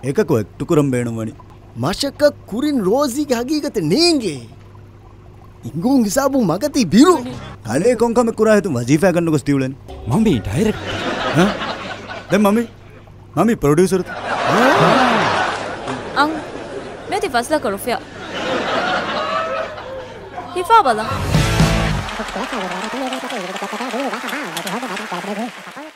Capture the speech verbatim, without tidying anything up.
එකකෝ එක්ටුකුරම් බේනුවනි මශක කුරින් රෝසිගේ හගීගත නේන්ගේ ඉංගුන් හිසාබු මගති බිරු කලේ කොංකම කුරා හිතු වජීෆා ගන්නකො ස්ටිවලන් මම්මි ඩයිරෙක්ට් ها දැන් මම්මි මම්මි ප්‍රොඩියුසර් අං මෙති ෆස්ලා කරුෆියා හිෆා බලා